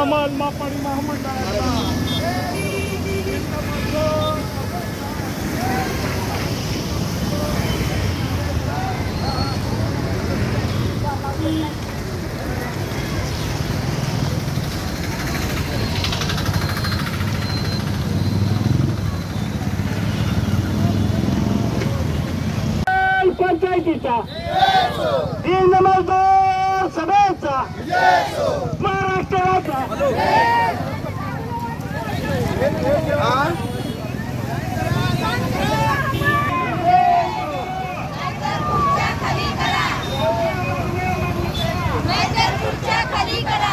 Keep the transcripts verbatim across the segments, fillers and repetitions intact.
हमाल मापाडी महामंडळाचा पंचायतीचा तीन मजदूर सभेचा महाराष्ट्राचा खाली करा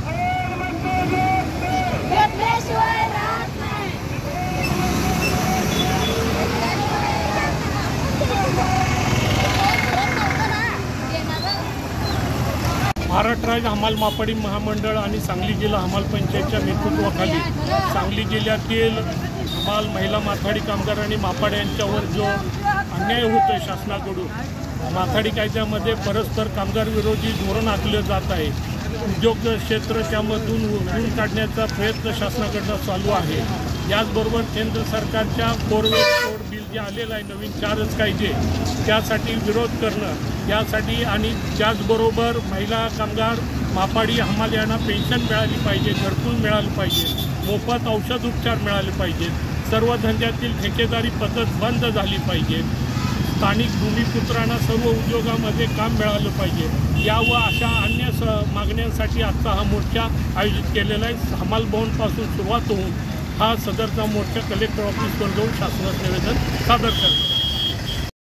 महाराष्ट्र राज्य हमाल मापाडी महामंडळ आणि सांगली जिल्हा हमाल पंचायतच्या नेतृत्वाखाली सांगली जिल्ह्यातील हमाल महिला माथाडी कामगार आणि मापाड यांच्यावर जो अन्याय होतोय शासनाकडून माथाडी कायद्यामध्ये परस्पर कामगार विरोधी धोरण आखलं जात आहे। उद्योग क्षेत्र त्यामधून उचलून काढण्याचा प्रयत्न शासनाकडून चालू आहे। याचबरोबर केंद्र सरकारच्या फोरवे कोड बिल जे आलेलं आहे नवीन चारच कायदे त्यासाठी विरोध करणं यासाठी आणि त्याचबरोबर महिला कामगार मापाडी हमाल यांना पेन्शन मिळाली पाहिजे, घरकुल मिळालं पाहिजे, मोफत औषध उपचार मिळाले पाहिजे, सर्व धंद्यातील ठेकेदारी पद्धत बंद झाली पाहिजे, स्थानिक भूमिपुत्रांना सर्व उद्योगामध्ये काम मिळालं पाहिजे या व अशा अन्य स मागण्यांसाठी आजचा हा मोर्चा आयोजित केलेला आहे। हमाल भवनपासून सुरुवात होऊन हा सदरचा मोर्चा कलेक्टर ऑफिसवर जाऊन शासनास निवेदन सादर करतो।